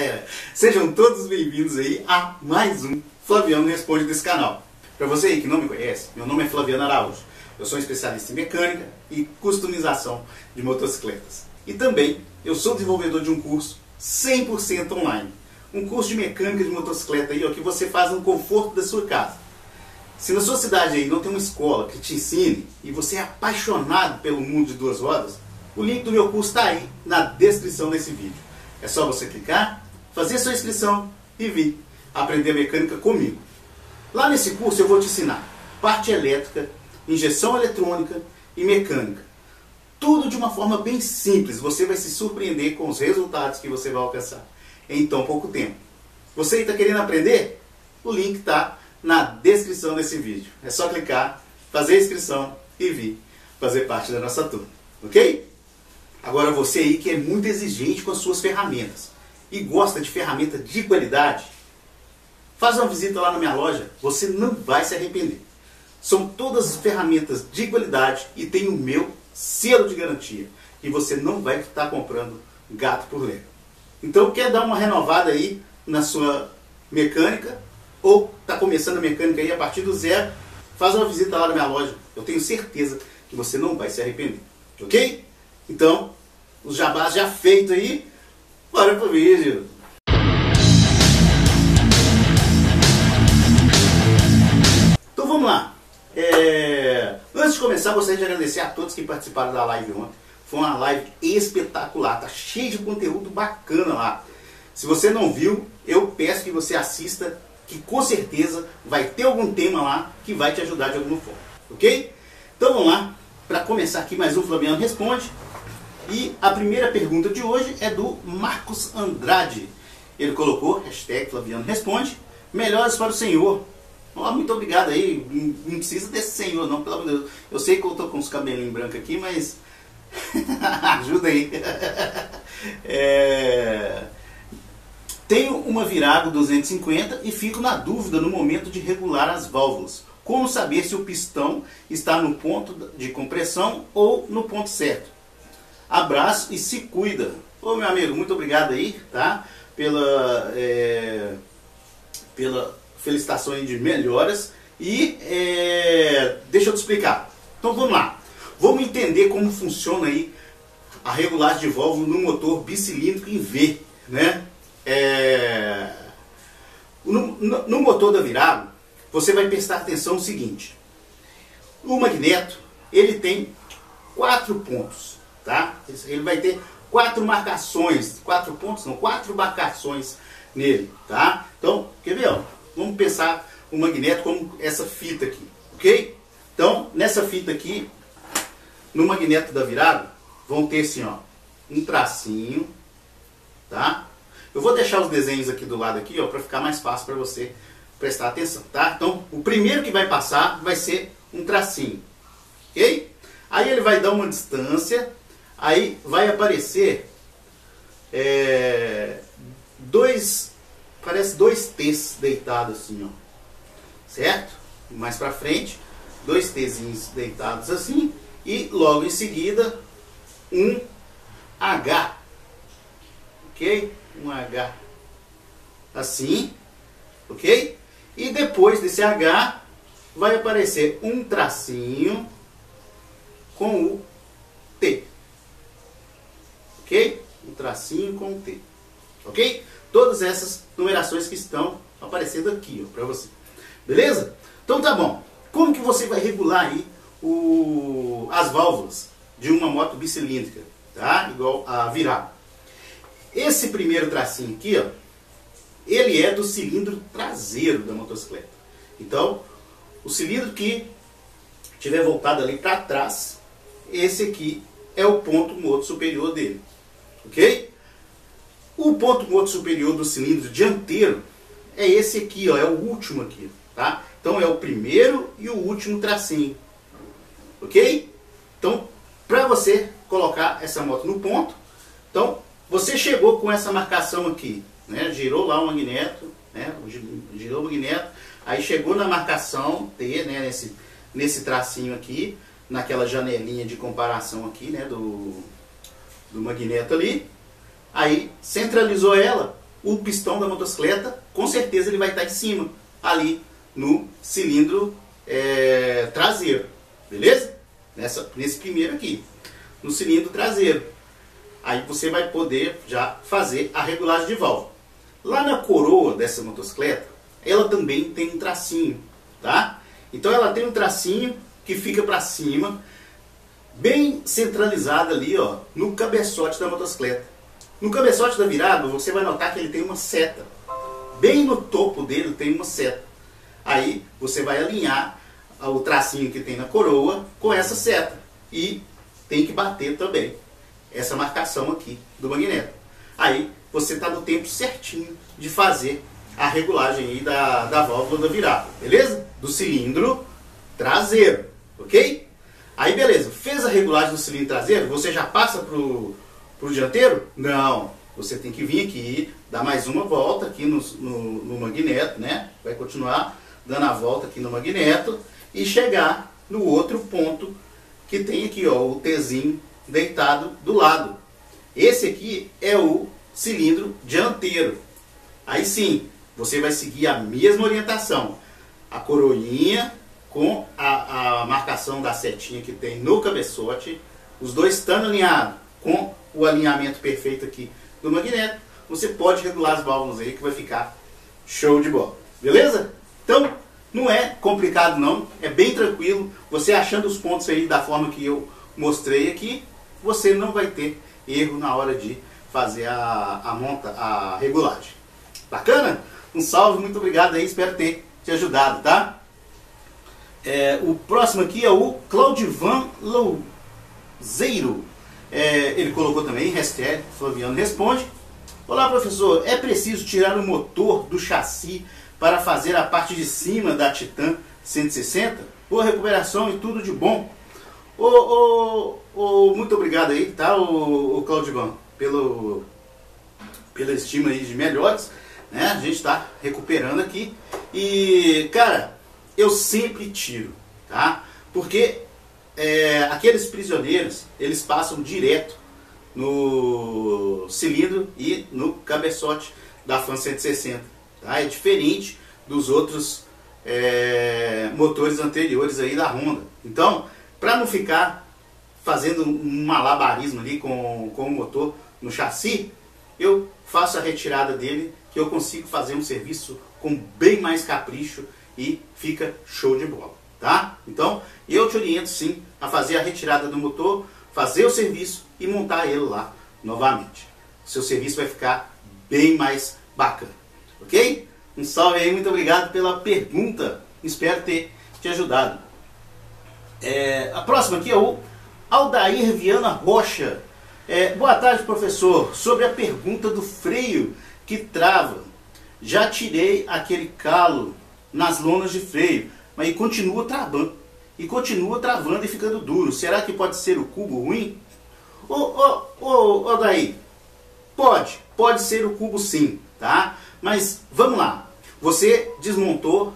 galera, sejam todos bem-vindos aí a mais um Flaviano Responde desse canal. Para você aí que não me conhece, meu nome é Flaviano Araújo. Eu sou um especialista em mecânica e customização de motocicletas. E também eu sou desenvolvedor de um curso 100% online. Um curso de mecânica de motocicleta aí, ó, que você faz no conforto da sua casa. Se na sua cidade aí não tem uma escola que te ensine e você é apaixonado pelo mundo de duas rodas, o link do meu curso está aí na descrição desse vídeo. É só você clicar, fazer sua inscrição e vir aprender mecânica comigo. Lá nesse curso eu vou te ensinar parte elétrica, injeção eletrônica e mecânica. Tudo de uma forma bem simples. Você vai se surpreender com os resultados que você vai alcançar em tão pouco tempo. Você está querendo aprender? O link está na descrição desse vídeo. É só clicar, fazer a inscrição e vir fazer parte da nossa turma. Ok? Agora você aí que é muito exigente com as suas ferramentas e gosta de ferramenta de qualidade, faz uma visita lá na minha loja, você não vai se arrepender. São todas as ferramentas de qualidade e tem o meu selo de garantia. E você não vai estar comprando gato por lebre. Então quer dar uma renovada aí na sua mecânica ou está começando a mecânica aí a partir do zero, faz uma visita lá na minha loja. Eu tenho certeza que você não vai se arrepender. Ok? Então, os jabás já feitos aí, bora pro vídeo. Então vamos lá. Antes de começar, gostaria de agradecer a todos que participaram da live ontem. Foi uma live espetacular, tá cheio de conteúdo bacana lá. Se você não viu, eu peço que você assista, que com certeza vai ter algum tema lá que vai te ajudar de alguma forma, ok? Então vamos lá, para começar aqui mais um Flaviano Responde. E a primeira pergunta de hoje é do Marcos Andrade. Ele colocou, hashtag Flaviano Responde, melhoras para o senhor. Oh, muito obrigado aí, não precisa desse senhor não, pelo amor de Deus. Eu sei que eu estou com os cabelinhos brancos aqui, mas ajuda aí. Tenho uma Virago 250 e fico na dúvida no momento de regular as válvulas. Como saber se o pistão está no ponto de compressão ou no ponto certo? Abraço e se cuida. Ô meu amigo, muito obrigado aí, tá? Pela felicitações de melhoras. E deixa eu te explicar. Então vamos lá. Vamos entender como funciona aí a regulagem de válvula no motor bicilíndrico em V, né? No motor da Virago, você vai prestar atenção no seguinte. O magneto, ele tem 4 pontos, tá? Ele vai ter 4 marcações, 4 pontos não, 4 marcações nele, tá? Então, quer ver, ó? Vamos pensar o magneto como essa fita aqui, ok? Então, nessa fita aqui, no magneto da Virago, vão ter assim, ó, um tracinho, tá? Eu vou deixar os desenhos aqui do lado aqui, ó, para ficar mais fácil para você prestar atenção, tá? Então, o primeiro que vai passar vai ser um tracinho, ok? Aí ele vai dar uma distância, aí vai aparecer parece dois T's deitados assim, ó, certo? Mais para frente, 2 Tzinhos deitados assim, e logo em seguida um H, ok? Um H assim, ok? E depois desse H vai aparecer um tracinho com o T, ok? Um tracinho com o T, ok? Todas essas numerações que estão aparecendo aqui, ó, para você, beleza? Então tá bom. Como que você vai regular aí as válvulas de uma moto bicilíndrica, tá? Igual a Virago. Esse primeiro tracinho aqui, ó, ele é do cilindro traseiro da motocicleta. Então, o cilindro que estiver voltado ali para trás, esse aqui é o ponto motor superior dele, ok? O ponto motor superior do cilindro dianteiro é esse aqui, ó, é o último aqui, tá? Então é o primeiro e o último tracinho, ok? Então, para você colocar essa moto no ponto, então você chegou com essa marcação aqui, né? Girou lá o magneto, né? Girou o magneto, aí chegou na marcação T, né? Nesse tracinho aqui, naquela janelinha de comparação aqui, né? Do magneto ali. Aí centralizou ela, o pistão da motocicleta, com certeza ele vai estar em cima, ali no cilindro traseiro, beleza? Nesse primeiro aqui, no cilindro traseiro. Aí você vai poder já fazer a regulagem de válvula. Lá na coroa dessa motocicleta, ela também tem um tracinho, tá? Então ela tem um tracinho que fica para cima, bem centralizado ali, ó, no cabeçote da motocicleta. No cabeçote da virada, você vai notar que ele tem uma seta. Bem no topo dele tem uma seta. Aí você vai alinhar o tracinho que tem na coroa com essa seta. E tem que bater também essa marcação aqui do magneto. Aí você está no tempo certinho de fazer a regulagem aí da válvula da virada, beleza? Do cilindro traseiro, ok? Aí beleza, fez a regulagem do cilindro traseiro, você já passa pro dianteiro? Não, você tem que vir aqui, dar mais uma volta aqui no magneto, né? Vai continuar dando a volta aqui no magneto e chegar no outro ponto que tem aqui, ó, o Tzinho deitado do lado. Esse aqui é o cilindro dianteiro. Aí sim, você vai seguir a mesma orientação. A coroinha com a marcação da setinha que tem no cabeçote. Os dois estando alinhados com o alinhamento perfeito aqui do magneto. Você pode regular as válvulas aí que vai ficar show de bola. Beleza? Então, não é complicado não. É bem tranquilo. Você achando os pontos aí da forma que eu mostrei aqui, você não vai ter erro na hora de fazer a regulagem. Bacana? Um salve, muito obrigado aí, espero ter te ajudado, tá? O próximo aqui é o Claudivan Louzeiro. Ele colocou também, hashtag Flaviano Responde. Olá professor, é preciso tirar o motor do chassi para fazer a parte de cima da Titan 160? Boa recuperação e tudo de bom. Muito obrigado aí, tá, o Claudivan, pela estima aí de melhores, né? A gente está recuperando aqui. E, cara, eu sempre tiro, tá? Porque aqueles prisioneiros, eles passam direto no cilindro e no cabeçote da Fan 160, tá? É diferente dos outros motores anteriores aí da Honda. Então, para não ficar fazendo um malabarismo ali com o motor no chassi, eu faço a retirada dele, que eu consigo fazer um serviço com bem mais capricho e fica show de bola, tá? Então, eu te oriento sim a fazer a retirada do motor, fazer o serviço e montar ele lá novamente. O seu serviço vai ficar bem mais bacana, ok? Um salve aí, muito obrigado pela pergunta, espero ter te ajudado. A próxima aqui é o Aldair Viana Rocha. Boa tarde, professor. Sobre a pergunta do freio que trava, já tirei aquele calo nas lonas de freio, mas continua travando. E continua travando e ficando duro. Será que pode ser o cubo ruim? Aldair, pode ser o cubo sim, tá? Mas vamos lá. Você desmontou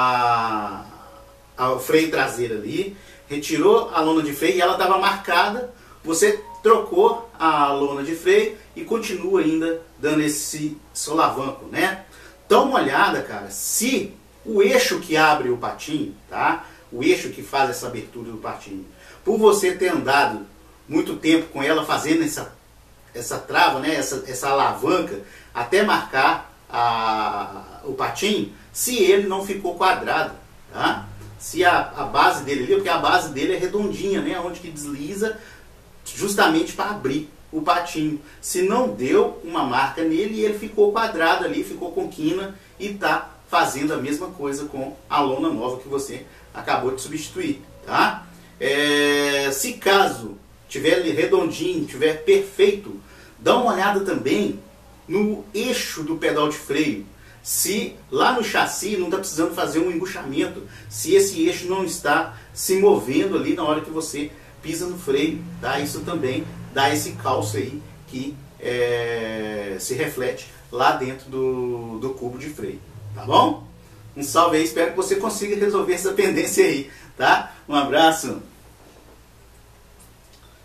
o freio traseiro ali, retirou a lona de freio e ela estava marcada, você trocou a lona de freio e continua ainda dando esse solavanco, né? Dá uma olhada, cara, se o eixo que abre o patinho, tá? O eixo que faz essa abertura do patinho, por você ter andado muito tempo com ela fazendo essa trava, né? essa alavanca, até marcar o patinho, se ele não ficou quadrado, tá? Se a base dele ali, porque a base dele é redondinha, né? Onde que desliza justamente para abrir o patinho. Se não deu uma marca nele, ele ficou quadrado ali, ficou com quina e está fazendo a mesma coisa com a lona nova que você acabou de substituir, tá? Se caso tiver redondinho, tiver perfeito, dá uma olhada também no eixo do pedal de freio. Se lá no chassi não está precisando fazer um embuchamento, se esse eixo não está se movendo ali na hora que você pisa no freio, tá? Isso também dá esse calço aí que se reflete lá dentro do cubo de freio, tá bom? Um salve aí, espero que você consiga resolver essa pendência aí, tá? Um abraço!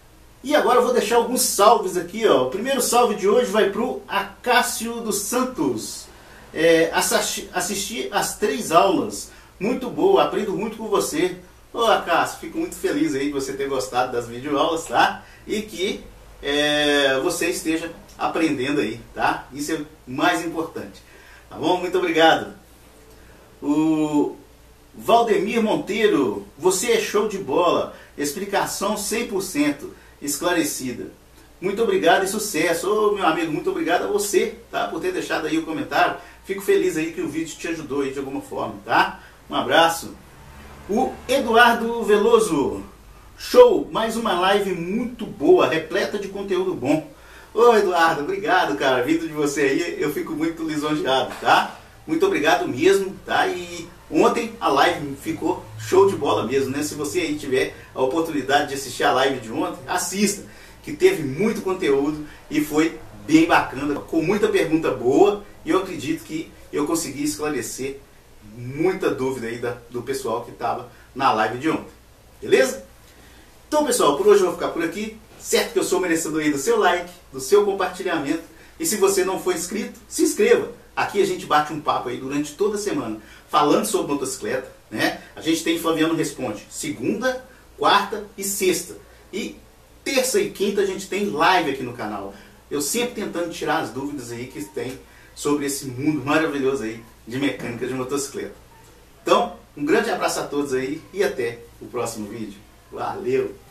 E agora eu vou deixar alguns salves aqui, ó. O primeiro salve de hoje vai pro Acácio dos Santos. Assisti as 3 aulas. Muito boa, aprendo muito com você. Ô Acácio, fico muito feliz aí de você ter gostado das videoaulas, tá? E que você esteja aprendendo aí, tá? Isso é o mais importante. Tá bom? Muito obrigado. O Valdemir Monteiro, você é show de bola. Explicação 100% esclarecida. Muito obrigado e sucesso. Ô meu amigo, muito obrigado a você, tá? Por ter deixado aí o comentário. Fico feliz aí que o vídeo te ajudou aí de alguma forma, tá? Um abraço. O Eduardo Veloso, show, mais uma live muito boa, repleta de conteúdo bom. Ô Eduardo, obrigado, cara, vindo de você aí, eu fico muito lisonjeado, tá? Muito obrigado mesmo, tá? E ontem a live ficou show de bola mesmo, né? Se você aí tiver a oportunidade de assistir a live de ontem, assista, que teve muito conteúdo e foi bem bacana, com muita pergunta boa, e eu acredito que eu consegui esclarecer muita dúvida aí do pessoal que estava na live de ontem. Beleza? Então, pessoal, por hoje eu vou ficar por aqui. Certo que eu sou merecedor aí do seu like, do seu compartilhamento. E se você não for inscrito, se inscreva. Aqui a gente bate um papo aí durante toda a semana, falando sobre motocicleta, né? A gente tem Flaviano Responde segunda, quarta e sexta. E terça e quinta a gente tem live aqui no canal. Eu sempre tentando tirar as dúvidas aí que tem sobre esse mundo maravilhoso aí de mecânica de motocicleta. Então, um grande abraço a todos aí e até o próximo vídeo. Valeu!